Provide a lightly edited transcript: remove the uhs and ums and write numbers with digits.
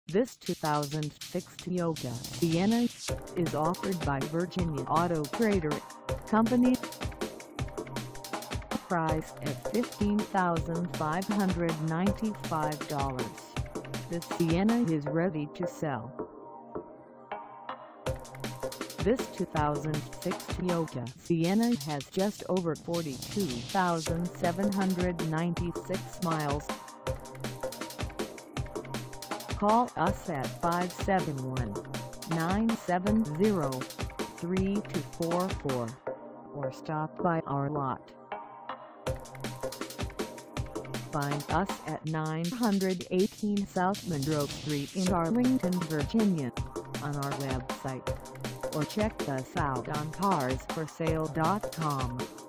This 2006 Toyota Sienna is offered by Virginia Auto Trader Company. Priced at $15,595, this Sienna is ready to sell. This 2006 Toyota Sienna has just over 42,796 miles. Call us at 571-970-3244 or stop by our lot. Find us at 918 South Monroe Street in Arlington, Virginia, on our website, or check us out on carsforsale.com.